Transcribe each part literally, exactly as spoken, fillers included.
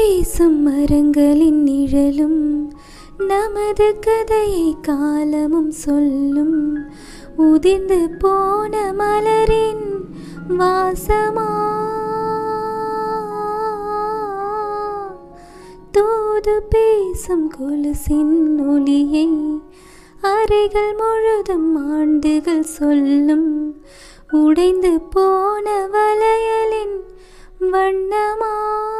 பேசும் மரங்களின் நிழலும் நமது கதையை காலமும் சொல்லும். உதிர்ந்து போன மலரின் வாசமா தூது பேசும் கொலுசின் ஒளியை அறைகள் முழுதும் ஆண்டுகள் சொல்லும். உடைந்து போன வளையலின் வண்ணமா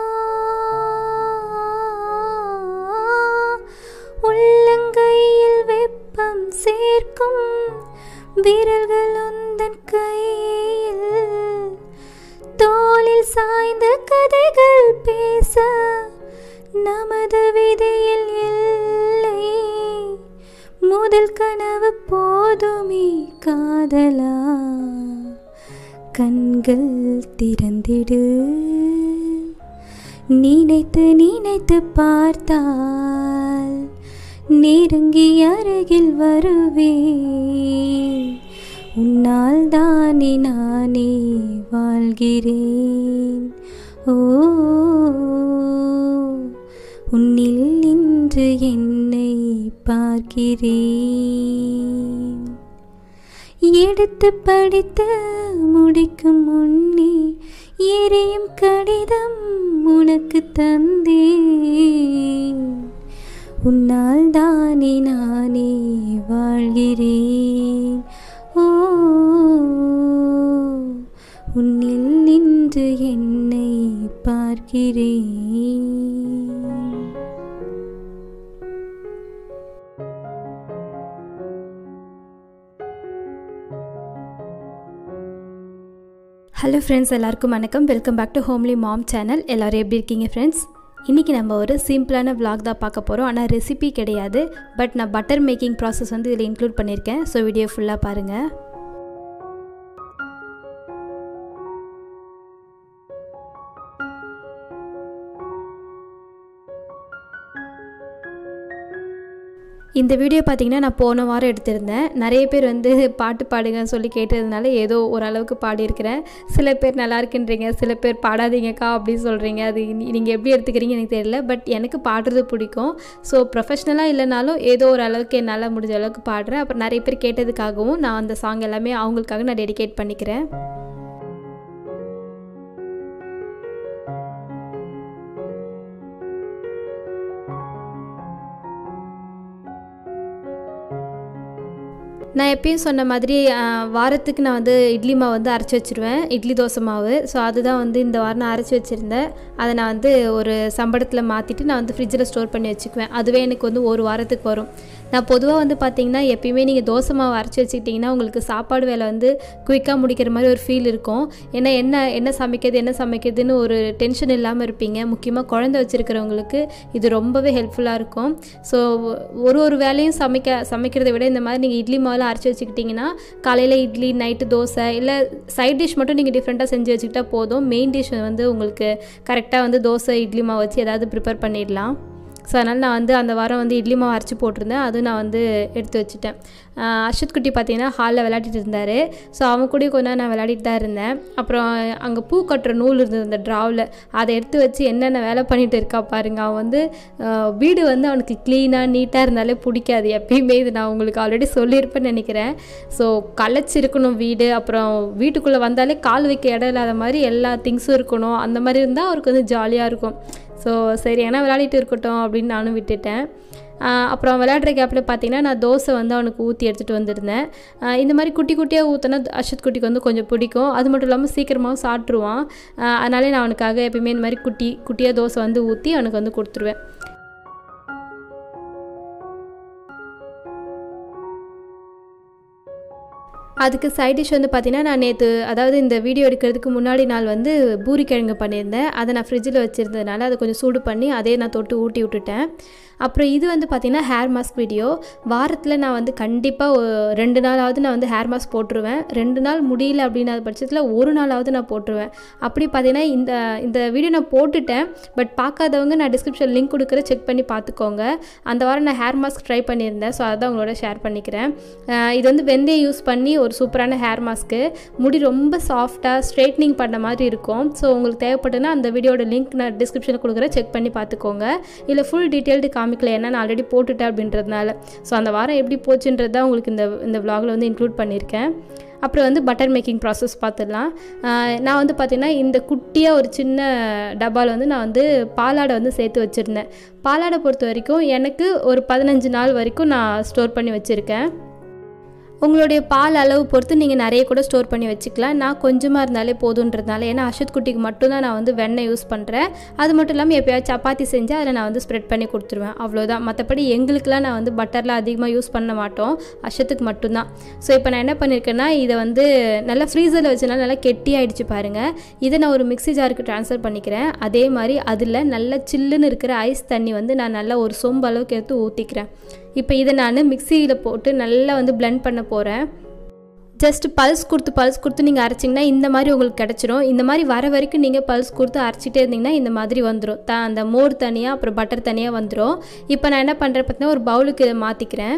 உள்ளங்கையில் வெப்பம் சேர்க்கும் விரல்கள் உந்தன் கையில். தோளில் சாய்ந்த கதைகள் பேச நமது விதியில் இல்லை. முதல் கனவு போதுமே காதலா, கண்கள் திறந்திடு. நினைத்து நினைத்து பார்த்தால் நெருங்கி அருகில் வருவே. உன்னால் தானே நானே வாழ்கிறேன். ஓ, உன்னில் இன்று என்னை பார்க்கிறேன். எடுத்து படித்து முடிக்கும் முன்னே எரியும் கடிதம் உனக்கு தந்தேன். உன்னால் தானே நானே வாழ்கிறேன். ஓ, உன்னில் நின்று என்னை பார்க்கிறேன். ஹலோ ஃப்ரெண்ட்ஸ், எல்லாருக்கும் வணக்கம். Welcome back to Homely Mom channel. எல்லோரும் எப்படி இருக்கீங்க ஃப்ரெண்ட்ஸ்? இன்றைக்கி நம்ம ஒரு சிம்பிளான விளாக் தான் பார்க்க போகிறோம். ஆனால் ரெசிபி கிடையாது. பட் நான் பட்டர் மேக்கிங் ப்ராசஸ் வந்து இதில் இன்க்ளூட் பண்ணியிருக்கேன். ஸோ வீடியோ ஃபுல்லாக பாருங்கள். இந்த வீடியோ பார்த்திங்கன்னா நான் போன வாரம் எடுத்திருந்தேன். நிறைய பேர் வந்து பாட்டு பாடுங்கன்னு சொல்லி கேட்டதுனால ஏதோ ஓரளவுக்கு பாடியிருக்கிறேன். சில பேர் நல்லா இருக்குன்றீங்க, சில பேர் பாடாதீங்கக்கா அப்படின்னு சொல்கிறீங்க. அது நீங்கள் எப்படி எடுத்துக்கிறீங்க எனக்கு தெரியல. பட் எனக்கு பாடுறது பிடிக்கும். ஸோ ப்ரொஃபஷ்னலாக இல்லைனாலும் ஏதோ ஒரு அளவுக்கு என்னால் முடிஞ்ச அளவுக்கு பாடுறேன். அப்புறம் நிறைய பேர் கேட்டதுக்காகவும் நான் அந்த சாங் எல்லாமே அவங்களுக்காக நான் டெடிகேட் பண்ணிக்கிறேன். நான் எப்பயும் சொன்ன மாதிரி வாரத்துக்கு நான் வந்து இட்லி மாவு வந்து அரைச்சி வச்சுருவேன், இட்லி தோசை மாவு. ஸோ அதுதான் வந்து இந்த வாரம் நான் அரைச்சி வச்சுருந்தேன். அதை நான் வந்து ஒரு சம்பளத்தில் மாற்றிட்டு நான் வந்து ஃப்ரிட்ஜில் ஸ்டோர் பண்ணி வச்சுக்குவேன். அதுவே எனக்கு வந்து ஒரு வாரத்துக்கு வரும். நான் பொதுவாக வந்து பார்த்திங்கன்னா எப்பயுமே நீங்கள் தோசை மாவு அரைச்சி வச்சுக்கிட்டிங்கன்னா உங்களுக்கு சாப்பாடு வேலை வந்து குயிக்காக முடிக்கிற மாதிரி ஒரு ஃபீல் இருக்கும். ஏன்னா என்ன என்ன சமைக்கிறது என்ன சமைக்கிறதுன்னு ஒரு டென்ஷன் இல்லாமல் இருப்பீங்க. முக்கியமாக குழந்தை வச்சுருக்கிறவங்களுக்கு இது ரொம்பவே ஹெல்ப்ஃபுல்லாக இருக்கும். ஸோ ஒரு ஒரு வேலையும் சமைக்க சமைக்கிறத விட இந்த மாதிரி நீங்கள் இட்லி மாவு அரைச்சி வச்சுக்கிட்டிங்கன்னா காலையில் இட்லி, நைட்டு தோசை, இல்லை சைட் டிஷ் மட்டும் நீங்கள் டிஃப்ரெண்ட்டாக செஞ்சு வச்சுக்கிட்டா போதும். மெயின் டிஷ் வந்து உங்களுக்கு கரெக்டாக வந்து தோசை இட்லி மாவு வச்சு ஏதாவது ப்ரிப்பேர் பண்ணிடலாம். ஸோ அதனால் நான் வந்து அந்த வாரம் வந்து இட்லி மாவு அரைச்சி போட்டிருந்தேன். அதுவும் நான் வந்து எடுத்து வச்சுட்டேன். அர்ஷத் குட்டி பார்த்திங்கன்னா ஹாலில் விளையாடிட்டு இருந்தார். ஸோ அவங்க கூட கொஞ்ச நேரம் நான் விளையாடிட்டு தான் இருந்தேன். அப்புறம் அங்கே பூ கட்டுற நூல் இருந்தது அந்த ட்ராவில், அதை எடுத்து வச்சு என்னென்ன வேலை பண்ணிகிட்டு இருக்கா பாருங்கள். அவன் வந்து வீடு வந்து அவனுக்கு க்ளீனாக நீட்டாக இருந்தாலே பிடிக்காது எப்பயுமே. இது நான் உங்களுக்கு ஆல்ரெடி சொல்லியிருப்பேன்னு நினைக்கிறேன். ஸோ களைச்சிருக்கணும் வீடு. அப்புறம் வீட்டுக்குள்ளே வந்தாலே கால் வைக்க இடம் இல்லாத மாதிரி எல்லா திங்ஸும் இருக்கணும். அந்த மாதிரி இருந்தால் அவருக்கு வந்து ஜாலியாக இருக்கும். ஸோ சரி, ஏன்னா விளையாடிட்டு இருக்கட்டும் அப்படின்னு நானும் விட்டுட்டேன். அப்புறம் விளையாடுற கேப்பில் பார்த்திங்கன்னா நான் தோசை வந்து அவனுக்கு ஊற்றி எடுத்துகிட்டு வந்திருந்தேன். இந்த மாதிரி குட்டி குட்டியாக ஊற்றினா அர்ஷத் குட்டிக்கு வந்து கொஞ்சம் பிடிக்கும். அது மட்டும் இல்லாமல் சீக்கிரமாகவும் சாப்பிட்ருவான். அதனாலே நான் அவனுக்காக எப்பயுமே இந்த மாதிரி குட்டி குட்டியாக தோசை வந்து ஊற்றி அவனுக்கு வந்து கொடுத்துருவேன். அதுக்கு சைட் டிஷ் வந்து பார்த்திங்கன்னா நான் நேற்று, அதாவது இந்த வீடியோ எடுக்கிறதுக்கு முன்னாடி நாள் வந்து பூரி கிழங்கு பண்ணியிருந்தேன். அதை நான் ஃப்ரிட்ஜில் வச்சுருந்ததுனால அதை கொஞ்சம் சூடு பண்ணி அதே நான் தொட்டு ஊட்டி விட்டுட்டேன். அப்புறம் இது வந்து பார்த்திங்கன்னா ஹேர் மாஸ்க் வீடியோ. வாரத்தில் நான் வந்து கண்டிப்பாக ரெண்டு நாளாவது நான் வந்து ஹேர் மாஸ்க் போட்டுருவேன். ரெண்டு நாள் முடியல அப்படின்னா பட்சத்தில் ஒரு நாளாவது நான் போட்டுருவேன். அப்படி பார்த்தீங்கன்னா இந்த இந்த வீடியோ நான் போட்டுட்டேன். பட் பார்க்காதவங்க நான் டிஸ்கிரிப்ஷன் லிங்க் கொடுக்குற செக் பண்ணி பார்த்துக்கோங்க. அந்த வாரம் நான் ஹேர் மாஸ்க் ட்ரை பண்ணியிருந்தேன். ஸோ அதான் உங்களோட ஷேர் பண்ணிக்கிறேன். இது வந்து வெந்தயம் யூஸ் பண்ணி ஒரு சூப்பரான ஹேர் மாஸ்க்கு. முடி ரொம்ப சாஃப்டாக ஸ்ட்ரைட்னிங் பண்ண மாதிரி இருக்கும். ஸோ உங்களுக்கு தேவைப்பட்டுன்னா அந்த வீடியோட லிங்க் நான் டிஸ்கிரிப்ஷனில் கொடுக்குறேன், செக் பண்ணி பார்த்துக்கோங்க. இல்லை ஃபுல் டீட்டெயில்டு காமிக்கல, ஏன்னா நான் ஆல்ரெடி போட்டுட்டேன் அப்படின்றதுனால. ஸோ அந்த வாரம் எப்படி போச்சுன்றது தான் உங்களுக்கு இந்த இந்த விலாகில் வந்து இன்க்ளூட் பண்ணியிருக்கேன். அப்புறம் வந்து பட்டர் மேக்கிங் ப்ராசஸ் பார்த்துடலாம். நான் வந்து பார்த்திங்கன்னா இந்த குட்டியாக ஒரு சின்ன டப்பாவில் வந்து நான் வந்து பாலாடை வந்து சேர்த்து வச்சுருந்தேன். பாலாடை பொறுத்த வரைக்கும் எனக்கு ஒரு பதினஞ்சு நாள் வரைக்கும் நான் ஸ்டோர் பண்ணி வச்சுருக்கேன். உங்களுடைய பால் அளவு பொறுத்து நீங்கள் நிறைய கூட ஸ்டோர் பண்ணி வச்சுக்கலாம். நான் கொஞ்சமாக இருந்தாலே போதுன்றதுனால, ஏன்னா அஷத் குட்டிக்கு மட்டும்தான் நான் வந்து வெண்ணெய் யூஸ் பண்ணுறேன். அது மட்டும் இல்லாமல் எப்போயாவது சப்பாத்தி செஞ்சால் அதில் நான் வந்து ஸ்ப்ரெட் பண்ணி கொடுத்துருவேன், அவ்வளோதான். மற்றபடி எங்களுக்குலாம் நான் வந்து பட்டர்லாம் அதிகமாக யூஸ் பண்ண மாட்டோம், அஷத்துக்கு மட்டும்தான். ஸோ இப்போ நான் என்ன பண்ணியிருக்கேன்னா, இதை வந்து நல்லா ஃப்ரீசரில் வச்சனால நல்லா கெட்டி ஆகிடுச்சு பாருங்கள். இதை நான் ஒரு மிக்ஸி ஜாருக்கு ட்ரான்ஸ்ஃபர் பண்ணிக்கிறேன். அதே மாதிரி அதில் நல்லா சில்லுன்னு இருக்கிற ஐஸ் தண்ணி வந்து நான் நல்லா ஒரு சொம்பு அளவுக்கு எடுத்து ஊற்றிக்கிறேன். இப்போ இதை நான் மிக்ஸியில் போட்டு நல்லா வந்து பிளெண்ட் பண்ண போகிறேன். ஜஸ்ட் பல்ஸ் கொடுத்து பல்ஸ் கொடுத்து நீங்கள் அரைச்சிங்கன்னா இந்த மாதிரி உங்களுக்கு கிடச்சிரும். இந்த மாதிரி வர வரைக்கும் நீங்கள் பல்ஸ் கொடுத்து அரைச்சிட்டே இருந்தீங்கன்னா இந்த மாதிரி வந்துடும். த அந்த மோர் தனியாக அப்புறம் பட்டர் தனியாக வந்துடும். இப்போ நான் என்ன பண்ணுறேன் பார்த்தீங்கன்னா, ஒரு பவுலுக்கு இதை மாற்றிக்கிறேன்.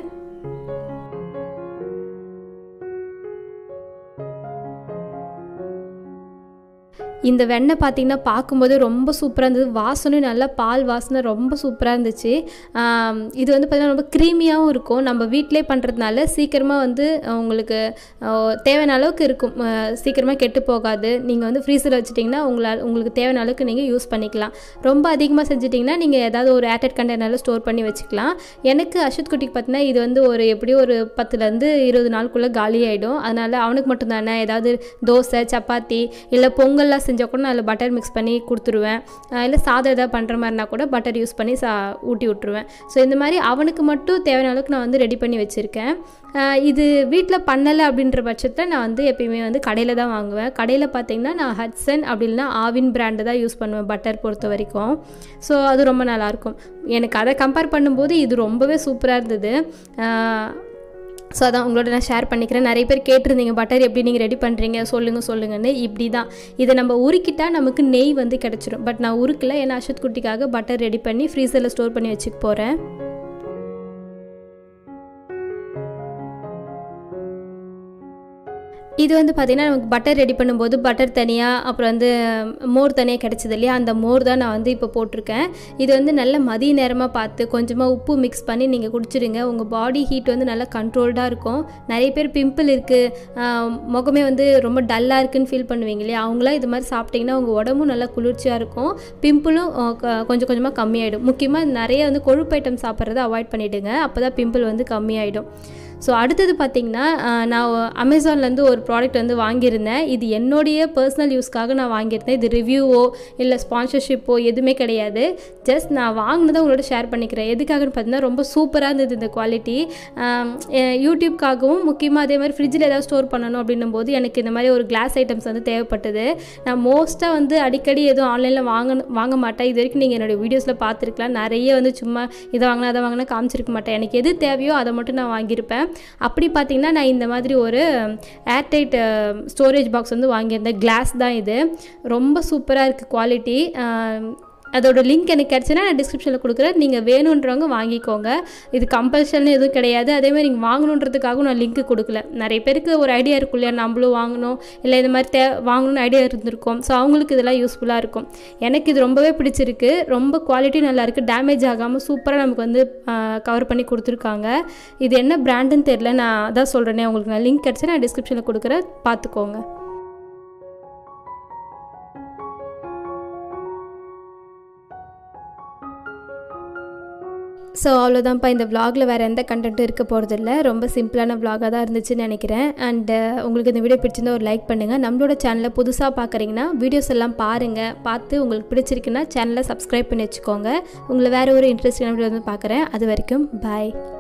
இந்த வெண்ணெய் பார்த்திங்கன்னா பார்க்கும்போது ரொம்ப சூப்பராக இருந்தது. வாசனை நல்லா பால் வாசனை ரொம்ப சூப்பராக இருந்துச்சு. இது வந்து பார்த்திங்கன்னா ரொம்ப க்ரீமியாகவும் இருக்கும். நம்ம வீட்டிலே பண்ணுறதுனால சீக்கிரமாக வந்து உங்களுக்கு தேவையான அளவுக்கு இருக்கும், சீக்கிரமாக கெட்டு போகாது. நீங்கள் வந்து ஃப்ரீசரில் வச்சுட்டிங்கன்னா உங்களால் உங்களுக்கு தேவையான அளவுக்கு நீங்கள் யூஸ் பண்ணிக்கலாம். ரொம்ப அதிகமாக செஞ்சிட்டிங்கன்னா நீங்கள் ஏதாவது ஒரு ஏர்டைட் கண்டெய்னரில் ஸ்டோர் பண்ணி வச்சுக்கலாம். எனக்கு அஷத் குட்டிக்கு பார்த்திங்கன்னா இது வந்து ஒரு எப்படியும் ஒரு பத்துலேருந்து இருபது நாளுக்குள்ளே காலி ஆகிடும். அதனால் அவனுக்கு மட்டும் தானே, ஏதாவது தோசை சப்பாத்தி இல்லை பொங்கல்லாம் செஞ்சால் கூட நான் அதில் பட்டர் மிக்ஸ் பண்ணி கொடுத்துருவேன். இல்லை சாதம் எதாவது பண்ணுற மாதிரினா கூட பட்டர் யூஸ் பண்ணி சா ஊட்டி விட்ருவேன். ஸோ இந்த மாதிரி அவனுக்கு மட்டும் தேவையான அளவுக்கு நான் வந்து ரெடி பண்ணி வச்சுருக்கேன். இது வீட்டில் பண்ணலை அப்படின்ற பட்சத்தில் நான் வந்து எப்பயுமே வந்து கடையில் தான் வாங்குவேன். கடையில் பார்த்திங்கன்னா நான் ஹட்சன் அப்படி இல்லைனா ஆவின் பிராண்டு தான் யூஸ் பண்ணுவேன் பட்டர் பொறுத்த வரைக்கும். ஸோ அது ரொம்ப நல்லாயிருக்கும். எனக்கு அதை கம்பேர் பண்ணும்போது இது ரொம்பவே சூப்பராக இருந்தது. ஸோ அதான் உங்களோட நான் ஷேர் பண்ணிக்கிறேன். நிறைய பேர் கேட்டிருந்தீங்க பட்டர் எப்படி நீங்கள் ரெடி பண்ணுறீங்க சொல்லுங்கள் சொல்லுங்கன்னு. இப்படி தான் இதை நம்ம உருக்கிட்டால் நமக்கு நெய் வந்து கிடச்சிரும். பட் நான் உருக்கலை, ஏன்னா அஷத் குட்டிக்காக பட்டர் ரெடி பண்ணி ஃப்ரீசரில் ஸ்டோர் பண்ணி வச்சுக்க போகிறேன். இது வந்து பார்த்திங்கன்னா நமக்கு பட்டர் ரெடி பண்ணும்போது பட்டர் தனியாக அப்புறம் வந்து மோர் தனியாக கிடச்சிது இல்லையா, அந்த மோர் தான் நான் வந்து இப்போ போட்டிருக்கேன். இது வந்து நல்ல மதிய நேரமாக பார்த்து கொஞ்சமாக உப்பு மிக்ஸ் பண்ணி நீங்கள் குடிச்சிடுங்க. உங்கள் பாடி ஹீட் வந்து நல்லா கண்ட்ரோல்டாக இருக்கும். நிறைய பேர் பிம்பிள் இருக்குது, முகமே வந்து ரொம்ப டல்லாக இருக்குதுன்னு ஃபீல் பண்ணுவீங்க இல்லையா, அவங்களாம் இது மாதிரி சாப்பிட்டிங்கன்னா உங்கள் உடம்பும் நல்லா குளிர்ச்சியாக இருக்கும், பிம்பிளும் கொஞ்சம் கொஞ்சமாக கம்மியாயிடும். முக்கியமாக நிறைய வந்து கொழுப்பு ஐட்டம் சாப்பிட்றத அவாய்ட் பண்ணிவிடுங்க, அப்போ தான் பிம்பிள் வந்து கம்மியாயிடும். ஸோ அடுத்தது பார்த்திங்கன்னா, நான் அமேசான்லேருந்து ஒரு ப்ராடக்ட் வந்து வாங்கியிருந்தேன். இது என்னுடைய பர்சனல் யூஸ்க்காக நான் வாங்கியிருந்தேன். இது ரிவ்யூவோ இல்லை ஸ்பான்சர்ஷிப்போ எதுவுமே கிடையாது. ஜஸ்ட் நான் வாங்கினதை உங்களோட ஷேர் பண்ணிக்கிறேன். எதுக்காகன்னு பார்த்தீங்கன்னா, ரொம்ப சூப்பராக இருந்தது இந்த குவாலிட்டி. யூடியூப்காகவும் முக்கியமாக அதே மாதிரி ஃப்ரிட்ஜில் ஏதாவது ஸ்டோர் பண்ணணும் அப்படின்னும் போது எனக்கு இந்த மாதிரி ஒரு கிளாஸ் ஐட்டம்ஸ் வந்து தேவைப்பட்டது. நான் மோஸ்ட்டாக வந்து அடிக்கடி எதுவும் ஆன்லைனில் வாங்க வாங்க மாட்டேன். இது வரைக்கும் நீங்கள் என்னோடய வீடியோஸில் பார்த்துருக்கலாம். நிறைய வந்து சும்மா இதை வாங்கினா அதை வாங்கினா காமிச்சிருக்க மாட்டேன். எனக்கு எது தேவையோ அதை மட்டும் நான் வாங்கியிருப்பேன். அப்படி பார்த்தீங்கன்னா நான் இந்த மாதிரி ஒரு ஏர்டைட் ஸ்டோரேஜ் பாக்ஸ் வந்து வாங்கியிருந்தேன். கிளாஸ் தான் இது, ரொம்ப சூப்பராக இருக்குது குவாலிட்டி. அதோட லிங்க் எனக்கு கிடச்சுன்னா நான் டிஸ்கிரிப்ஷனில் கொடுக்குறேன், நீங்கள் வேணுன்றவங்க வாங்கிக்கோங்க. இது கம்பல்ஷன் எதுவும் கிடையாது. அதேமாதிரி நீங்கள் வாங்கணுன்றதுக்காகவும் நான் லிங்க்கு கொடுக்கல. நிறைய பேருக்கு ஒரு ஐடியா இருக்கும் இல்லையா, நம்மளும் வாங்கணும் இல்லை இந்த மாதிரி தே வாங்கணும்னு ஐடியா இருந்திருக்கும். ஸோ அவங்களுக்கு இதெல்லாம் யூஸ்ஃபுல்லாக இருக்கும். எனக்கு இது ரொம்பவே பிடிச்சிருக்கு. ரொம்ப குவாலிட்டி நல்லாயிருக்கு, டேமேஜ் ஆகாமல் சூப்பராக நமக்கு வந்து கவர் பண்ணி கொடுத்துருக்காங்க. இது என்ன பிராண்டுன்னு தெரியல, நான் அதான் சொல்கிறேனே உங்களுக்கு. நான் லிங்க் கிடச்சி நான் டிஸ்கிரிப்ஷனில் கொடுக்குறேன், பார்த்துக்கோங்க. ஸோ அவ்வளோதான்ப்பா, இந்த விலாகில் வேறு எந்த கண்டென்ட்டும் இருக்க போகிறதில்ல. ரொம்ப சிம்பிளான விலாகாக தான் இருந்துச்சுன்னு நினைக்கிறேன். அண்டு உங்களுக்கு இந்த வீடியோ பிடிச்சிருந்தால் ஒரு லைக் பண்ணுங்கள். நம்மளோட சேனலை புதுசாக பார்க்குறீங்கன்னா வீடியோஸ் எல்லாம் பாருங்கள். பார்த்து உங்களுக்கு பிடிச்சிருக்குன்னா சேனலை சப்ஸ்கிரைப் பண்ணி வச்சுக்கோங்க. உங்களை வேறு ஒரு இன்ட்ரெஸ்டிங்கான வீடியோ வந்து பார்க்குறேன். அது வரைக்கும் பாய்.